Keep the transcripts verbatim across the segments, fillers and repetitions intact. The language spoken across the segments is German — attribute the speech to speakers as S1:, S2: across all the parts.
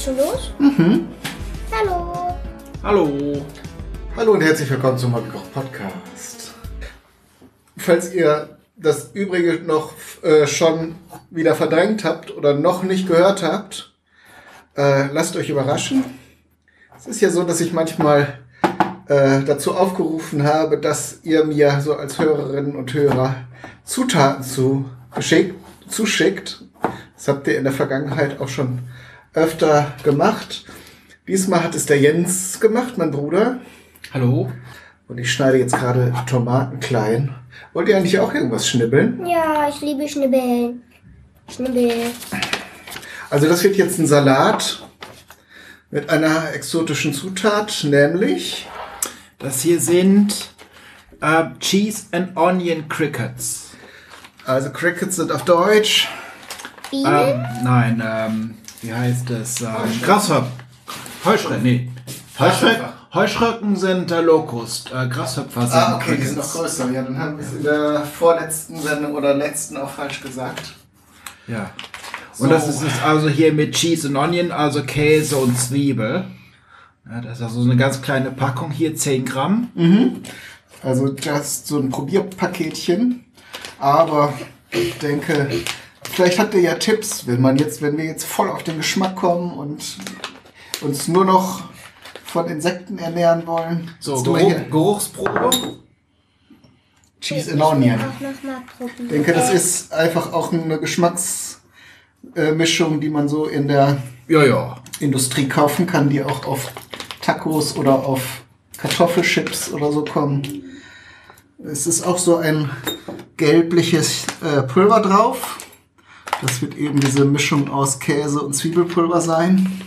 S1: schon los?
S2: Mhm.
S1: Hallo.
S3: Hallo.
S2: Hallo und herzlich willkommen zum Hobbykoch Podcast. Falls ihr das Übrige noch äh, schon wieder verdrängt habt oder noch nicht gehört habt, äh, lasst euch überraschen. Es ist ja so, dass ich manchmal äh, dazu aufgerufen habe, dass ihr mir so als Hörerinnen und Hörer Zutaten zu geschickt, zuschickt. Das habt ihr in der Vergangenheit auch schon öfter gemacht. Diesmal hat es der Jens gemacht, mein Bruder.
S3: Hallo.
S2: Und ich schneide jetzt gerade Tomaten klein. Wollt ihr eigentlich auch irgendwas schnibbeln?
S1: Ja, ich liebe Schnibbeln. Schnibbel.
S2: Also das wird jetzt ein Salat mit einer exotischen Zutat, nämlich...
S3: Das hier sind äh, Cheese and Onion Crickets.
S2: Also Crickets sind auf Deutsch.
S1: Bienen?
S3: Ähm, nein, ähm, wie heißt es? Ähm, Grashöpfer. Heuschrecken, nee. Heuschrecken, Heuschrecken sind äh, Locust. Äh, Grashöpfer sind
S2: Ah, okay, die
S3: Crickets.
S2: sind noch größer. Ja, dann haben wir es in der vorletzten Sendung oder letzten auch falsch gesagt.
S3: Ja.
S2: So.
S3: Und das ist es also hier mit Cheese and Onion, also Käse und Zwiebel. Ja, das ist also so eine ganz kleine Packung hier, zehn Gramm.
S2: Mhm. Also das ist so ein Probierpaketchen. Aber ich denke, vielleicht habt ihr ja Tipps, wenn man jetzt, wenn wir jetzt voll auf den Geschmack kommen und uns nur noch von Insekten ernähren wollen.
S3: So,
S2: Jetzt mal
S3: Geruch,
S2: hier
S3: Geruchsprobe.
S2: Cheese and Onion.
S1: Auch noch mal probieren.
S2: Ich denke, das ist einfach auch eine Geschmacksmischung, die man so in der
S3: Ja, ja.
S2: Industrie kaufen kann, die auch auf Tacos oder auf Kartoffelchips oder so kommen. Es ist auch so ein gelbliches äh, Pulver drauf. Das wird eben diese Mischung aus Käse und Zwiebelpulver sein.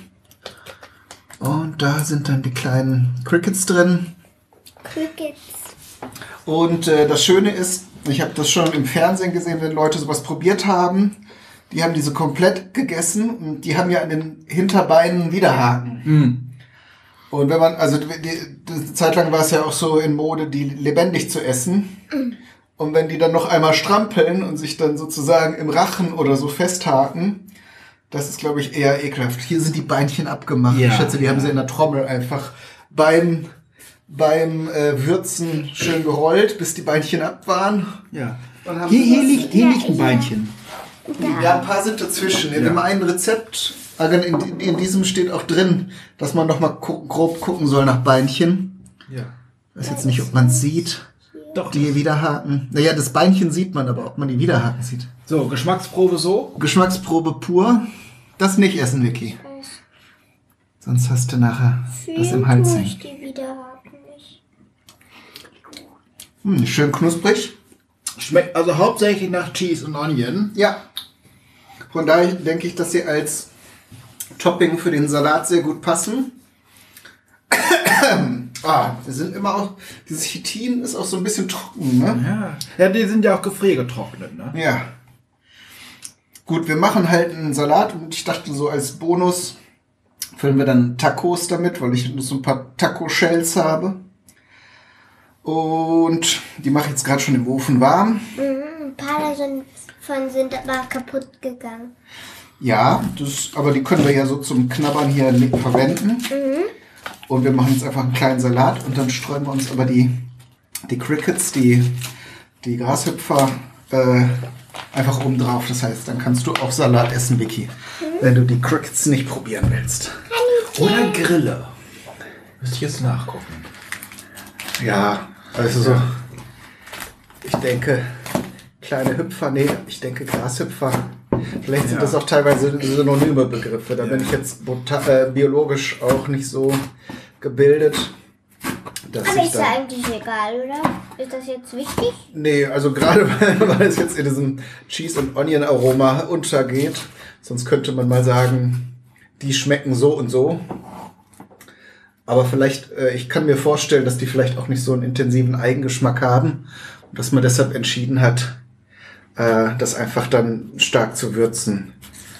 S2: Und da sind dann die kleinen Crickets drin.
S1: Crickets.
S2: Und äh, das Schöne ist, ich habe das schon im Fernsehen gesehen, wenn Leute sowas probiert haben. Die haben diese komplett gegessen und die haben ja an den Hinterbeinen Widerhaken.
S3: Mm.
S2: Und wenn man, also die, die Zeit lang war es ja auch so in Mode, die lebendig zu essen. Und wenn die dann noch einmal strampeln und sich dann sozusagen im Rachen oder so festhaken, das ist, glaube ich, eher ekelhaft. Hier sind die Beinchen abgemacht.
S3: Ja,
S2: ich schätze, die
S3: ja.
S2: haben sie in der Trommel einfach beim, beim äh, Würzen schön gerollt, bis die Beinchen ab waren.
S3: Ja.
S2: Dann haben
S3: Hier,
S2: sie
S3: hier,
S2: das-
S3: liegt, hier
S1: Ja,
S3: liegt ein
S1: ja.
S3: Beinchen.
S2: Ja, ein paar sind dazwischen. In
S3: Ja.
S2: dem einen Rezept, also in, in diesem steht auch drin, dass man noch mal gu grob gucken soll nach Beinchen.
S3: Ja.
S2: Ich weiß jetzt nicht, ob man es sieht,
S3: Doch.
S2: die Widerhaken. Naja, das Beinchen sieht man, aber ob man die Widerhaken sieht.
S3: So, Geschmacksprobe so.
S2: Geschmacksprobe pur. Das nicht essen, Vicky. Sonst hast du nachher was im Hals hängen.
S1: Ich die Widerhaken nicht.
S2: Hm, schön knusprig.
S3: Schmeckt also hauptsächlich nach Cheese und Onion.
S2: Ja. Von daher denke ich, dass sie als Topping für den Salat sehr gut passen. Ah, wir sind immer auch, dieses Chitin ist auch so ein bisschen trocken, ne?
S3: Ja. Ja, die sind ja auch gefriergetrocknet, ne?
S2: Ja. Gut, wir machen halt einen Salat und ich dachte so als Bonus füllen wir dann Tacos damit, weil ich so ein paar Taco-Shells habe. Und die mache ich jetzt gerade schon im Ofen warm.
S1: Mhm, ein paar davon sind aber kaputt gegangen.
S2: Ja, das, aber die können wir ja so zum Knabbern hier le- verwenden.
S1: Mhm.
S2: Und wir machen jetzt einfach einen kleinen Salat und dann streuen wir uns aber die, die Crickets, die, die Grashüpfer, äh, einfach oben drauf. Das heißt, dann kannst du auch Salat essen, Vicky, wenn du die Crickets nicht probieren willst.
S3: Oder Grille. Müsste ich jetzt nachgucken.
S2: Ja, also so, ich denke, kleine Hüpfer, nee, ich denke Grashüpfer. Vielleicht sind
S3: Ja.
S2: das auch teilweise synonyme Begriffe. Da
S3: Ja.
S2: bin ich jetzt bota- äh, biologisch auch nicht so gebildet. Dass
S1: Aber
S2: ich
S1: ist
S2: da
S1: ja eigentlich egal, oder? Ist das jetzt wichtig?
S2: Nee, also gerade weil, weil es jetzt in diesem Cheese- und Onion-Aroma untergeht. Sonst könnte man mal sagen, die schmecken so und so. Aber vielleicht, äh, ich kann mir vorstellen, dass die vielleicht auch nicht so einen intensiven Eigengeschmack haben. Und dass man deshalb entschieden hat, äh, das einfach dann stark zu würzen.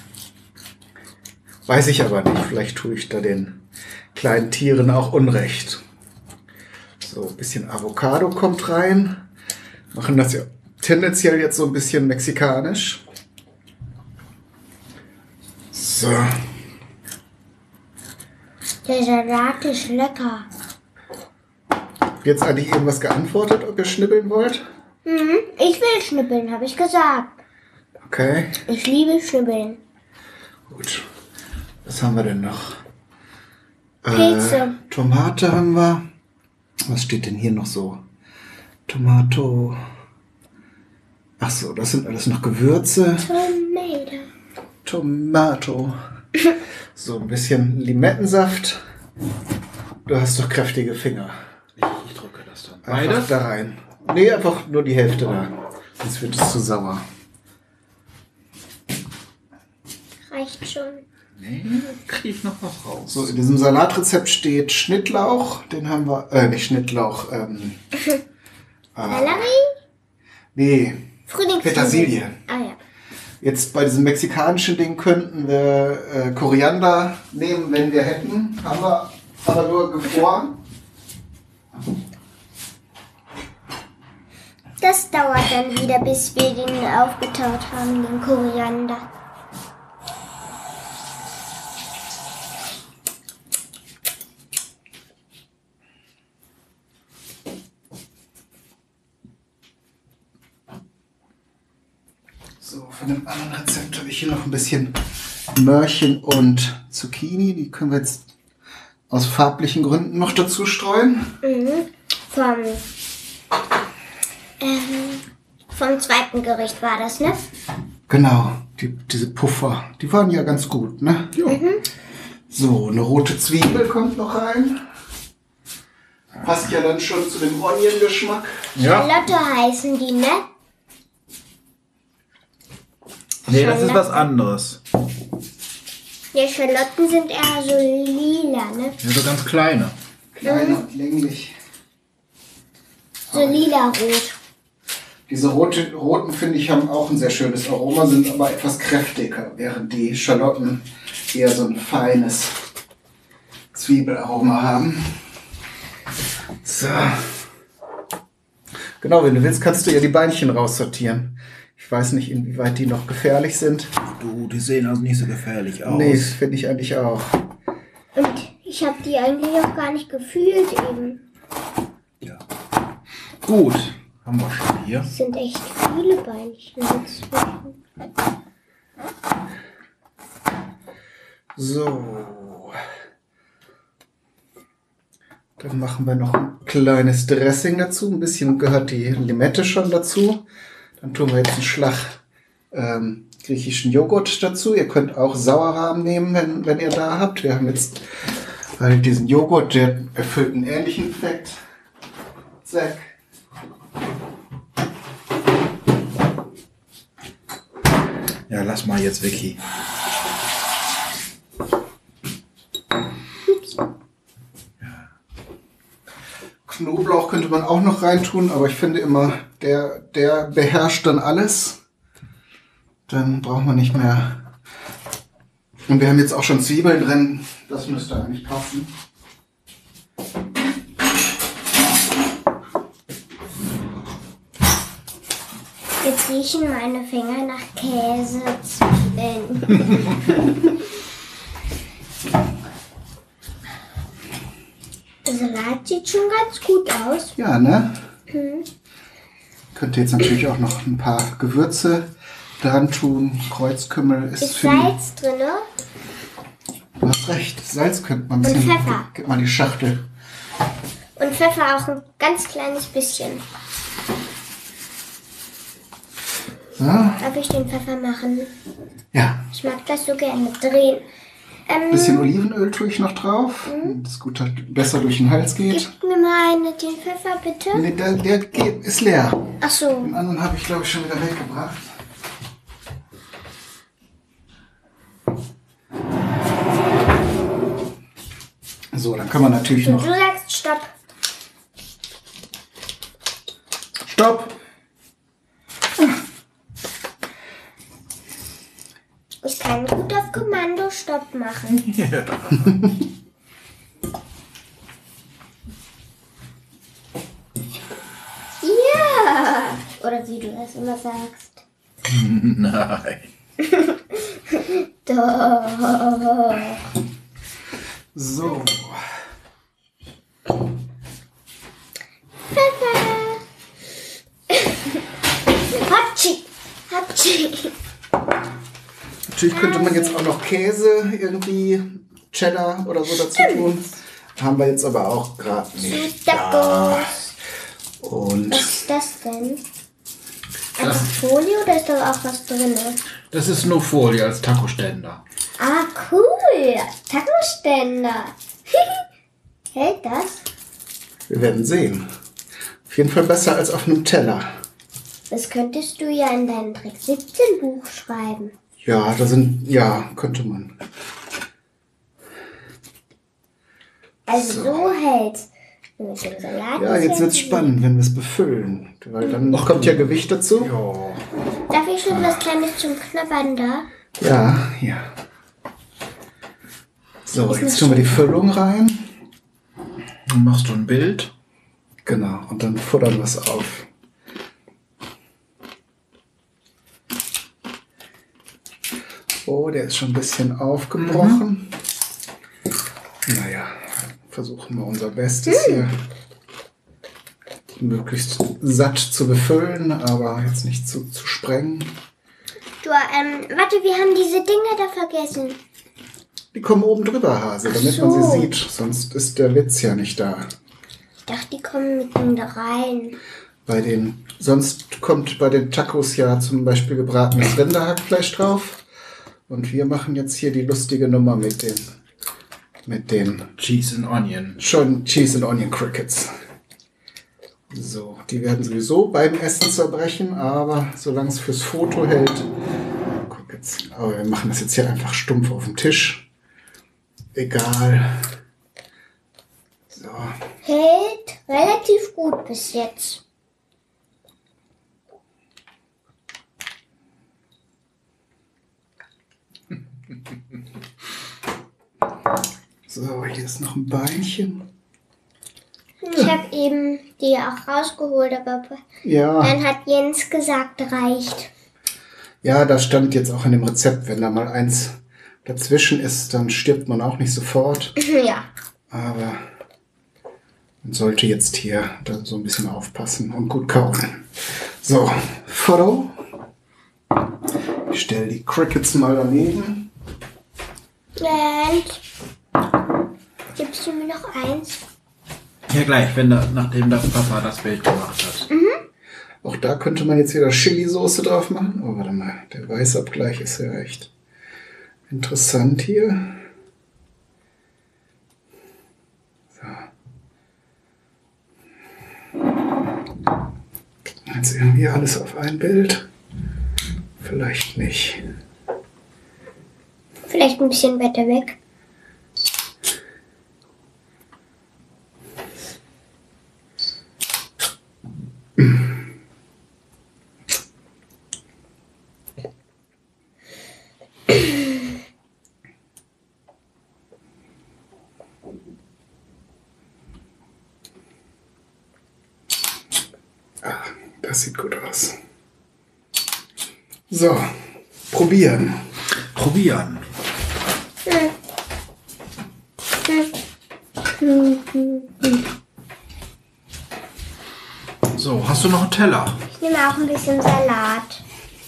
S2: Weiß ich aber nicht. Vielleicht tue ich da den kleinen Tieren auch Unrecht. So, ein bisschen Avocado kommt rein. Machen das ja tendenziell jetzt so ein bisschen mexikanisch. So.
S1: Der Salat ist lecker.
S2: Habt ihr jetzt eigentlich irgendwas geantwortet, ob ihr schnibbeln wollt?
S1: Mhm. Ich will schnippeln, habe ich gesagt.
S2: Okay,
S1: Ich liebe Schnippeln.
S2: gut. Was haben wir denn noch?
S1: Pilze.
S2: Äh, Tomate haben wir. Was steht denn hier noch so? Tomato. Ach so, das sind alles noch Gewürze.
S1: Tomato.
S2: Tomato. So ein bisschen Limettensaft. Du hast doch kräftige Finger.
S3: Ich, ich drücke das dann.
S2: Einfach
S3: Beides?
S2: da rein. Nee, einfach nur die Hälfte da. Sonst wird es zu sauer.
S1: Reicht schon.
S3: Nee, kriege ich noch was raus.
S2: So, in diesem Salatrezept steht Schnittlauch. Den haben wir, äh, nicht Schnittlauch, ähm,
S1: Sellerie?
S2: nee,
S1: Frühlingszwiebeln.
S2: Petersilie.
S1: Ah ja.
S2: Jetzt bei diesem mexikanischen Ding könnten wir äh, Koriander nehmen, wenn wir hätten. Haben wir aber nur gefroren.
S1: Das dauert dann wieder, bis wir den aufgetaut haben, den Koriander.
S2: So, von dem anderen Rezept habe ich hier noch ein bisschen Möhrchen und Zucchini. Die können wir jetzt aus farblichen Gründen noch dazu streuen.
S1: Mhm. Vom, ähm, vom zweiten Gericht war das, ne?
S2: Genau, die, diese Puffer, die waren ja ganz gut, ne?
S1: Mhm.
S2: So, eine rote Zwiebel kommt noch rein. Passt ja dann schon zu dem Onion-Geschmack.
S3: Ja.
S1: Charlotte heißen die, ne?
S3: Nee, das ist was anderes.
S1: Ja, Schalotten sind eher so lila, ne?
S3: Ja, so ganz kleine.
S2: Klein und länglich.
S1: So lila-rot.
S2: Diese rote, roten, finde ich, haben auch ein sehr schönes Aroma, sind aber etwas kräftiger, während die Schalotten eher so ein feines Zwiebelaroma haben. So. Genau, wenn du willst, kannst du ja die Beinchen raussortieren. Ich weiß nicht, inwieweit die noch gefährlich sind.
S3: Du, die sehen also nicht so gefährlich aus.
S2: Nee, finde ich eigentlich auch.
S1: Und ich habe die eigentlich auch gar nicht gefühlt eben.
S3: Ja. Gut, haben wir schon hier.
S1: Es sind echt viele Beinchen inzwischen.
S2: So. Dann machen wir noch ein kleines Dressing dazu. Ein bisschen gehört die Limette schon dazu. Dann tun wir jetzt einen Schlag ähm, griechischen Joghurt dazu. Ihr könnt auch Sauerrahm nehmen, wenn, wenn ihr da habt. Wir haben jetzt halt diesen Joghurt, der erfüllt einen ähnlichen Effekt. Zack.
S3: Ja, lass mal jetzt, Vicky.
S2: Knoblauch könnte man auch noch reintun, aber ich finde immer, der, der beherrscht dann alles. Dann braucht man nicht mehr. Und wir haben jetzt auch schon Zwiebeln drin. Das müsste eigentlich passen.
S1: Jetzt riechen meine Finger nach Käsezwiebeln. Der Salat sieht schon ganz gut aus.
S2: Ja, ne?
S1: Mhm.
S2: Könnt ihr jetzt natürlich auch noch ein paar Gewürze dran tun. Kreuzkümmel ist,
S1: Ist
S2: für die-
S1: Salz drin, ne?
S2: Du hast recht. Salz könnte man ein
S1: Und
S2: bisschen.
S1: Pfeffer.
S2: Gib mal die Schachtel.
S1: Und Pfeffer auch ein ganz kleines bisschen.
S2: So.
S1: Darf ich den Pfeffer machen?
S2: Ja.
S1: Ich mag das so gerne drehen. Ähm,
S2: Ein bisschen Olivenöl tue ich noch drauf. Das gut halt besser durch den Hals geht.
S1: Gib mir mal eine, den Pfeffer, bitte.
S2: Nee, der, der geht, ist leer.
S1: Ach so.
S2: Den anderen habe ich, glaube ich, schon wieder weggebracht. So, dann kann man natürlich
S1: Und
S2: noch...
S1: du sagst Stopp.
S2: Stopp!
S1: Ich kann gut auf Kommando Stopp machen.
S3: Ja.
S1: Ja! Oder wie du das immer sagst.
S3: Nein.
S1: Doch.
S2: So.
S1: Hatschi. Hatschi.
S2: Natürlich könnte man jetzt auch noch Käse irgendwie, Cheddar oder so dazu tun. Haben wir jetzt aber auch gerade nicht. Ja. Und
S1: was ist das denn? Einfach Folie oder ist da auch was drin?
S3: Das ist nur Folie als Taco-Ständer.
S1: Ah, cool. Taco-Ständer. Hält das?
S2: Wir werden sehen. Auf jeden Fall besser als auf einem Teller.
S1: Das könntest du ja in deinem Trick siebzehn Buch schreiben.
S2: Ja, da sind, ja, könnte man.
S1: Also so, so hält's. Mit dem Salat.
S2: Ja, jetzt wird's spannend, wenn wir es befüllen. Weil dann noch kommt ja Gewicht dazu.
S3: Ja.
S1: Darf ich schon was Kleines zum Knabbern da?
S2: Ja, ja. So, jetzt tun wir die Füllung rein.
S3: Dann machst du ein Bild.
S2: Genau, und dann futtern wir es auf. Oh, der ist schon ein bisschen aufgebrochen. Mhm. Naja, versuchen wir unser Bestes mhm. hier möglichst satt zu befüllen, aber jetzt nicht zu, zu sprengen.
S1: Du, ähm, warte, wir haben diese Dinge da vergessen.
S2: Die kommen oben drüber, Hase, damit
S1: so.
S2: man sie sieht. Sonst ist der Witz ja nicht da.
S1: Ich dachte, die kommen mitten da rein.
S2: Bei den, sonst kommt bei den Tacos ja zum Beispiel gebratenes Rinderhackfleisch drauf. Und wir machen jetzt hier die lustige Nummer mit den, mit den
S3: Cheese and Onion.
S2: Schon Cheese and Onion Crickets. So, die werden sowieso beim Essen zerbrechen, aber solange es fürs Foto hält. Guck jetzt, aber wir machen das jetzt hier einfach stumpf auf dem Tisch. Egal. So.
S1: Hält relativ gut bis jetzt.
S2: So, hier ist noch ein Beinchen.
S1: Ich habe eben die auch rausgeholt, aber
S2: ja.
S1: Dann hat Jens gesagt, reicht.
S2: Ja, das stand jetzt auch in dem Rezept. Wenn da mal eins dazwischen ist, dann stirbt man auch nicht sofort.
S1: Ja.
S2: Aber man sollte jetzt hier dann so ein bisschen aufpassen und gut kauen. So, Foto. Ich stelle die Crickets mal daneben.
S1: Und gibst du mir noch eins?
S3: Ja, gleich, wenn da, nachdem das Papa das Bild gemacht hat.
S1: Mhm.
S2: Auch da könnte man jetzt wieder Chili-Soße drauf machen. Oh, warte mal, der Weißabgleich ist ja echt interessant hier. So. Jetzt irgendwie alles auf ein Bild. Vielleicht nicht.
S1: Vielleicht ein bisschen weiter weg.
S2: Ah, das sieht gut aus. So, probieren.
S3: Probieren. So, hast du noch einen Teller?
S1: Ich nehme auch ein bisschen Salat.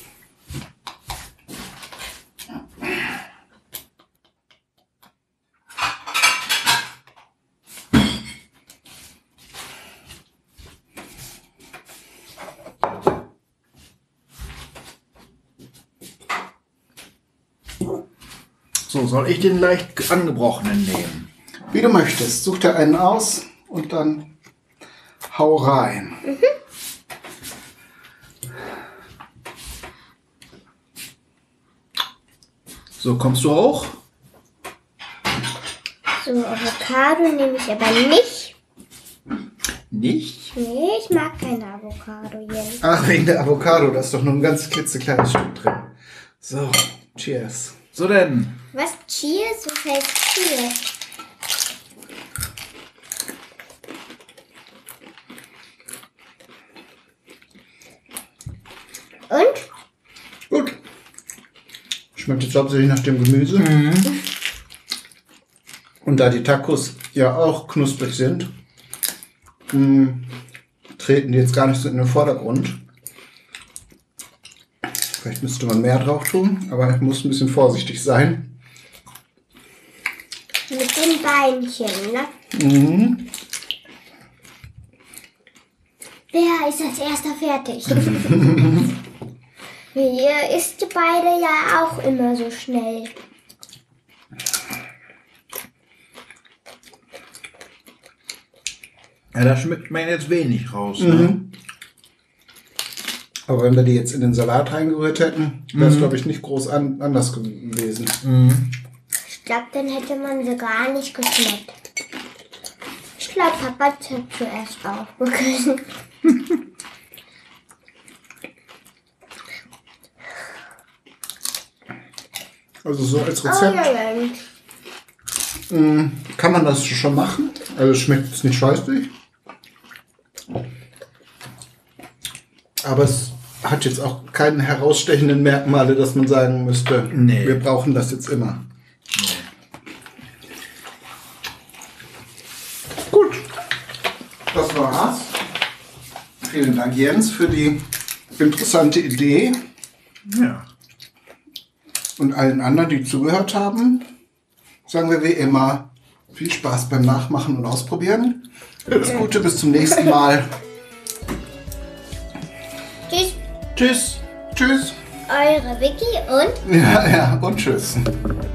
S3: So, soll ich den leicht angebrochenen nehmen?
S2: Wie du möchtest. Such dir einen aus und dann hau rein.
S1: Mhm.
S3: So, kommst du auch?
S1: So, Avocado nehme ich aber nicht.
S3: Nicht?
S1: Nee, ich mag keine Avocado jetzt.
S2: Ach, wegen der Avocado. Da ist doch nur ein ganz klitzekleines Stück drin. So, cheers.
S3: So denn.
S1: Was? Cheers? Was heißt Cheers? Und?
S2: Gut. Schmeckt jetzt hauptsächlich nach dem Gemüse.
S3: Mhm.
S2: Und da die Tacos ja auch knusprig sind, mh, treten die jetzt gar nicht so in den Vordergrund. Vielleicht müsste man mehr drauf tun, aber ich muss ein bisschen vorsichtig sein.
S1: Mit den Beinchen, ne?
S2: Mhm.
S1: Wer ist als erster fertig? Ihr isst beide ja auch immer so schnell.
S3: Ja, da schmeckt man jetzt wenig raus.
S2: Mhm.
S3: Ne?
S2: Aber wenn wir die jetzt in den Salat reingerührt hätten, wäre es,
S3: Mhm.
S2: glaube ich, nicht groß an, anders gewesen.
S3: Mhm.
S1: Ich glaube, dann hätte man sie gar nicht geschmeckt. Ich glaube, Papa hat zuerst aufgegessen.
S2: Also so als
S1: Oh,
S2: Rezept
S1: ja, ja.
S2: mh, kann man das schon machen. Also es schmeckt jetzt nicht scheußlich. Aber es hat jetzt auch keine herausstechenden Merkmale, dass man sagen müsste,
S3: Nee.
S2: wir brauchen das jetzt immer. Gut, das war's. Vielen Dank, Jens, für die interessante Idee.
S3: Ja.
S2: Und allen anderen, die zugehört haben, sagen wir wie immer, viel Spaß beim Nachmachen und Ausprobieren. Alles Gute, bis zum nächsten Mal.
S1: Tschüss,
S3: Tschüss.
S2: Tschüss.
S1: eure Vicky und...
S2: Ja, ja, und tschüss.